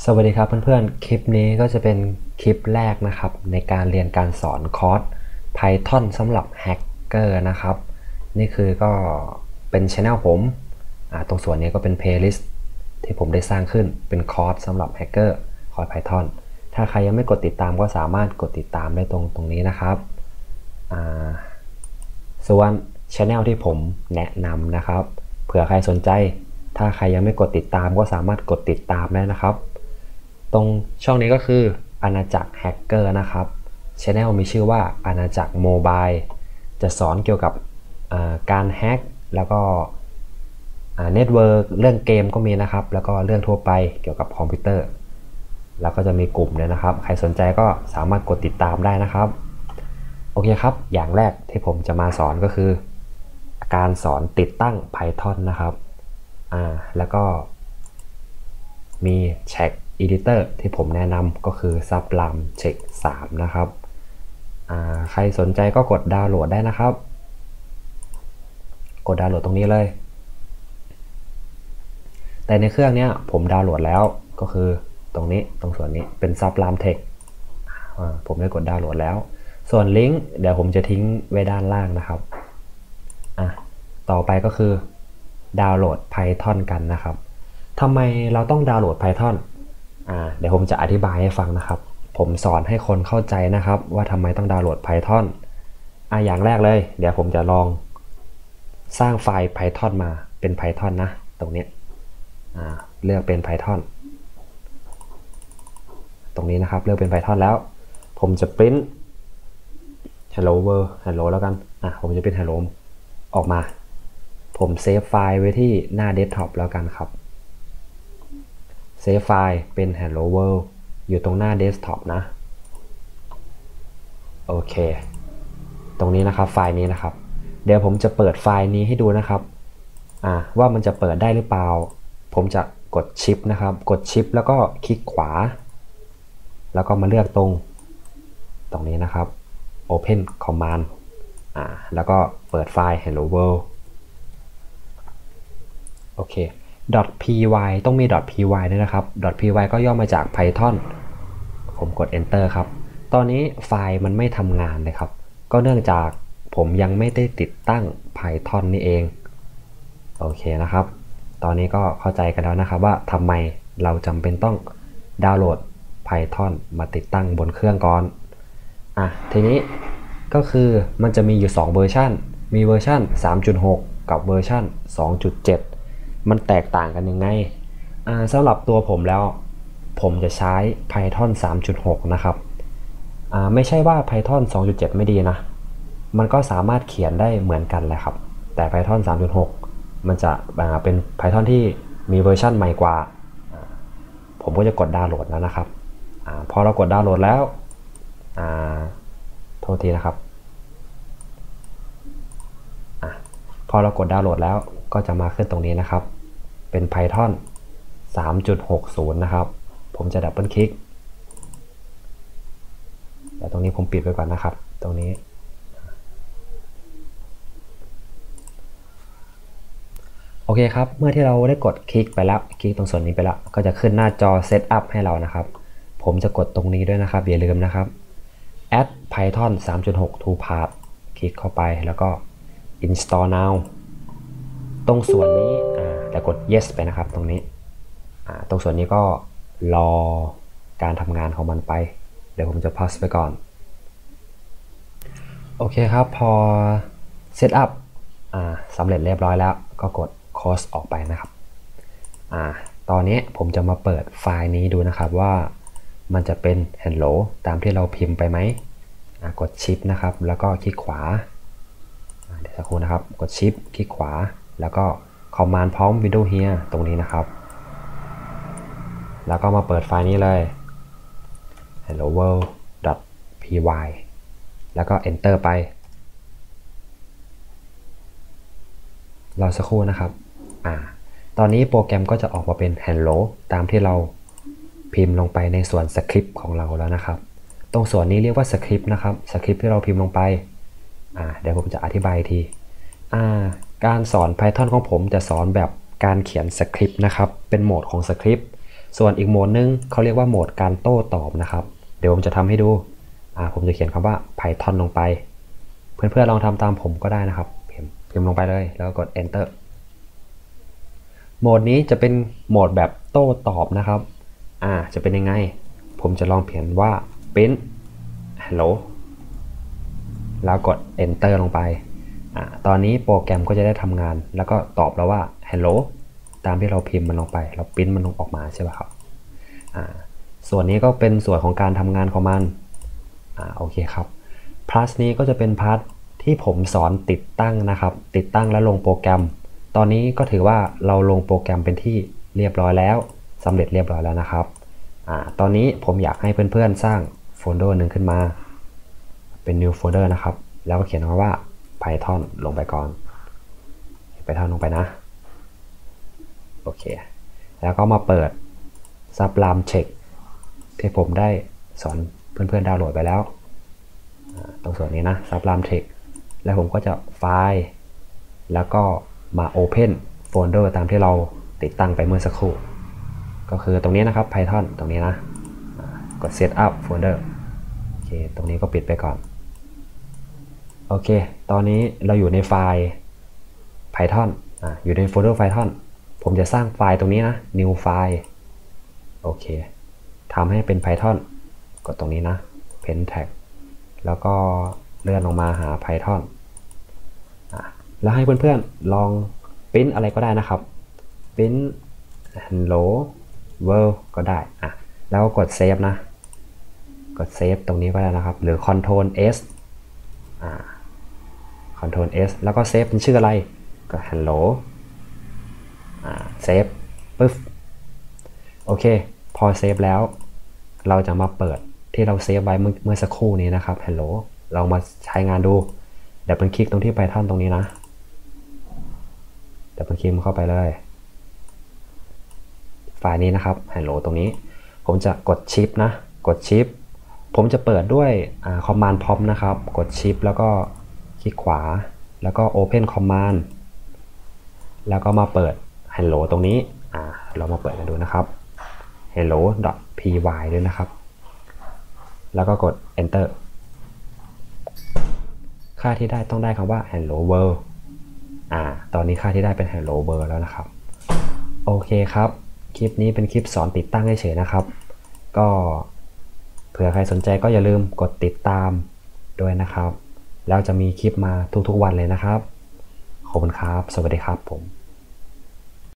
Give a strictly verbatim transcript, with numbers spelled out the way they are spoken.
สวัสดีครับเพื่อนๆคลิปนี้ก็จะเป็นคลิปแรกนะครับในการเรียนการสอนคอร์ส Python สำหรับแฮกเกอร์นะครับนี่คือก็เป็น channel ผมตรงส่วนนี้ก็เป็น playlist ที่ผมได้สร้างขึ้นเป็นคอร์สสำหรับแฮกเกอร์คอร์ส Python ถ้าใครยังไม่กดติดตามก็สามารถกดติดตามได้ตรงตรงนี้นะครับส่วน channel ที่ผมแนะนำนะครับเผื่อใครสนใจถ้าใครยังไม่กดติดตามก็สามารถกดติดตามได้นะครับตรงช่องนี้ก็คืออาณาจักรแฮกเกอร์นะครับ Channel มีชื่อว่าอาณาจักรโมบายจะสอนเกี่ยวกับการแฮกแล้วก็เน็ตเวิร์กเรื่องเกมก็มีนะครับแล้วก็เรื่องทั่วไปเกี่ยวกับคอมพิวเตอร์แล้วก็จะมีกลุ่มด้วยนะครับใครสนใจก็สามารถกดติดตามได้นะครับโอเคครับอย่างแรกที่ผมจะมาสอนก็คือการสอนติดตั้ง Python นะครับอ่าแล้วก็มี Check Editor ที่ผมแนะนำก็คือ Sublime Check สามนะครับใครสนใจก็กดดาวน์โหลดได้นะครับกดดาวน์โหลดตรงนี้เลยแต่ในเครื่องนี้ผมดาวน์โหลดแล้วก็คือตรงนี้ตรงส่วนนี้เป็น Sublime Text ผมได้กดดาวน์โหลดแล้วส่วนลิงก์เดี๋ยวผมจะทิ้งไว้ด้านล่างนะครับอ่ะต่อไปก็คือดาวน์โหลด Python กันนะครับทำไมเราต้องดาวน์โหลด Pythonอ่าเดี๋ยวผมจะอธิบายให้ฟังนะครับผมสอนให้คนเข้าใจนะครับว่าทำไมต้องดาวน์โหลด Python อ่าอย่างแรกเลยเดี๋ยวผมจะลองสร้างไฟล์ Python มาเป็น Python นะตรงนี้อ่าเลือกเป็น Python ตรงนี้นะครับเลือกเป็น Python แล้วผมจะ print hello world hello แล้วกันอ่ะผมจะเป็น hello ออกมาผมเซฟไฟล์ไว้ที่หน้าเดสก์ท็อปแล้วกันครับเซฟไฟล์เป็น hello world อยู่ตรงหน้าเดสก์ท็อปนะโอเคตรงนี้นะครับไฟล์นี้นะครับเดี๋ยวผมจะเปิดไฟล์นี้ให้ดูนะครับอ่าว่ามันจะเปิดได้หรือเปล่าผมจะกดชิปนะครับกดชิปแล้วก็คลิกขวาแล้วก็มาเลือกตรงตรงนี้นะครับ Open Command อ่าแล้วก็เปิดไฟล์ hello world โอเค .py ต้องมี .py ด้วยนะครับ .py ก็ย่อมาจาก Python ผมกด enter ครับตอนนี้ไฟล์มันไม่ทำงานเลยครับก็เนื่องจากผมยังไม่ได้ติดตั้ง Python นี่เองโอเคนะครับตอนนี้ก็เข้าใจกันแล้วนะครับว่าทำไมเราจำเป็นต้องดาวน์โหลด Python มาติดตั้งบนเครื่องก่อนอ่ะทีนี้ก็คือมันจะมีอยู่สองเวอร์ชันมีเวอร์ชัน สามจุดหก กับเวอร์ชัน สองจุดเจ็ด มันแตกต่างกันยังไงอ่าสำหรับตัวผมแล้วผมจะใช้ Python สามจุดหก นะครับอ่าไม่ใช่ว่า Python สองจุดเจ็ด ไม่ดีนะมันก็สามารถเขียนได้เหมือนกันแหละครับแต่ Python สามจุดหก มันจะเป็น Python ที่มีเวอร์ชันใหม่กว่าผมก็จะกดดาวน์โหลดแล้วนะครับอพอเรากดดาวน์โหลดแล้วโทษทีนะครับอพอเรากดดาวน์โหลดแล้วก็จะมาขึ้นตรงนี้นะครับเป็น Python สามจุดหกศูนย์ นะครับผมจะดับเบิลคลิกแต่ตรงนี้ผมปิดไว้ก่อนนะครับตรงนี้โอเคครับเมื่อที่เราได้กดคลิกไปแล้วคลิกตรงส่วนนี้ไปแล้วก็จะขึ้นหน้าจอ Setup ให้เรานะครับผมจะกดตรงนี้ด้วยนะครับอย่าลืมนะครับ add python สามจุดหก to path คลิกเข้าไปแล้วก็ install now ตรงส่วนนี้แล้วกด yes ไปนะครับตรงนี้ตรงส่วนนี้ก็รอการทำงานของมันไปเดี๋ยวผมจะ pause ไปก่อนโอเคครับพอ Setup สำเร็จเรียบร้อยแล้วก็กดclose ออกไปนะครับอ่าตอนนี้ผมจะมาเปิดไฟล์นี้ดูนะครับว่ามันจะเป็น hello ตามที่เราพิมพ์ไปไหมกด shift นะครับแล้วก็คลิกขวาเดี๋ยวสักครู่นะครับกด shift คลิกขวาแล้วก็ command พร้อม window here ตรงนี้นะครับแล้วก็มาเปิดไฟล์นี้เลย hello world.py แล้วก็ enter ไปรอสักครู่นะครับอ่าตอนนี้โปรแกรมก็จะออกมาเป็น hello ตามที่เราพิมพ์ลงไปในส่วนสคริปต์ของเราแล้วนะครับตรงส่วนนี้เรียกว่าสคริปต์นะครับสคริปต์ที่เราพิมพ์ลงไปอ่าเดี๋ยวผมจะอธิบายทีอ่าการสอน Python ของผมจะสอนแบบการเขียนสคริปต์นะครับเป็นโหมดของสคริปต์ส่วนอีกโหมดนึงเขาเรียกว่าโหมดการโต้ตอบนะครับเดี๋ยวผมจะทำให้ดูอ่าผมจะเขียนคำว่า Python ลงไปเพื่อนๆลองทำตามผมก็ได้นะครับพิมพ์พิมพ์ลงไปเลยแล้วกด enter โหมดนี้จะเป็นโหมดแบบโต้ตอบนะครับอ่าจะเป็นยังไงผมจะลองเขียนว่า print hello แล้วกด enter ลงไปอ่าตอนนี้โปรแกรมก็จะได้ทำงานแล้วก็ตอบเราว่า hello ตามที่เราพิมพ์มันลงไปเราพิมพ์มันลงออกมาใช่ไหมครับอ่าส่วนนี้ก็เป็นส่วนของการทำงานของมันอ่าโอเคครับพาร์ทนี้ก็จะเป็นพาร์ทที่ผมสอนติดตั้งนะครับติดตั้งและลงโปรแกรมตอนนี้ก็ถือว่าเราลงโปรแกรมเป็นที่เรียบร้อยแล้วสำเร็จเรียบร้อยแล้วนะครับอ่าตอนนี้ผมอยากให้เพื่อนๆสร้างโฟลเดอร์หนึ่งขึ้นมาเป็น new folder นะครับแล้วก็เขียนคำว่า Python ลงไปก่อน Python ลงไปนะโอเคแล้วก็มาเปิด Sublime Text ที่ผมได้สอนเพื่อนๆดาวน์โหลดไปแล้วตรงส่วนนี้นะ Sublime Text แล้วผมก็จะไฟล์แล้วก็มา Open Folder ตามที่เราติดตั้งไปเมื่อสักครู่ก็คือตรงนี้นะครับ Python ตรงนี้นะกด Setup Folder โอเคตรงนี้ก็ปิดไปก่อนโอเคตอนนี้เราอยู่ในไฟล์ Python อ่ะอยู่ในโฟลเดอร์ Python ผมจะสร้างไฟล์ตรงนี้นะ New File โอเคทำให้เป็น Python กดตรงนี้นะ Pen Tag แล้วก็เลื่อนลงมาหา Python อ่ะแล้วให้เพื่อนๆลองปริ้นอะไรก็ได้นะครับปริ้น Hello World ก็ได้อ่ะแล้วก็กด Save นะกด Save ตรงนี้ก็ได้นะครับหรือ Control S อ่า Control S แล้วก็ Save เป็นชื่ออะไรก็ Hello อ่า Save ปึ๊บโอเคพอ Save แล้วเราจะมาเปิดที่เราเซฟไว้เมื่อสักครู่นี้นะครับ Hello ลองมาใช้งานดูดับเบิลคลิกตรงที่ Python ตรงนี้นะดับเบิลคลิกเข้าไปเลยไฟล์นี้นะครับ Hello ตรงนี้ผมจะกด Shift นะกด Shift ผมจะเปิดด้วยอ่า Command Prompt นะครับกด Shift แล้วก็คลิกขวาแล้วก็ Open Command แล้วก็มาเปิด Hello ตรงนี้อ่าเรามาเปิดกันดูนะครับ hello.py ด้วยนะครับแล้วก็กด enter ค่าที่ได้ต้องได้คำว่า hello world อ่าตอนนี้ค่าที่ได้เป็น hello world แล้วนะครับโอเคครับคลิปนี้เป็นคลิปสอนติดตั้งเฉยๆนะครับก็เผื่อใครสนใจก็อย่าลืมกดติดตามด้วยนะครับแล้วจะมีคลิปมาทุกๆวันเลยนะครับขอบคุณครับสวัสดีครับผม